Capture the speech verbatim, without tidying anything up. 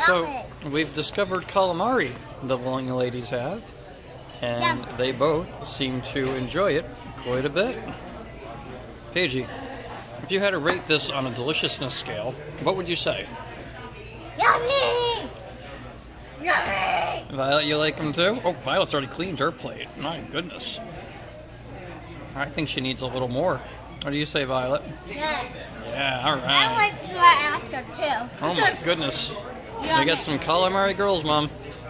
So, we've discovered calamari, the young ladies have, and Yum. they both seem to enjoy it quite a bit. Paigey, if you had to rate this on a deliciousness scale, what would you say? Yummy! Yummy! Violet, you like them too? Oh, Violet's already cleaned her plate. My goodness. I think she needs a little more. What do you say, Violet? Yeah. Yeah, all I right. like some after too. Oh my goodness. Yummy. We got some calamari girls, Mom.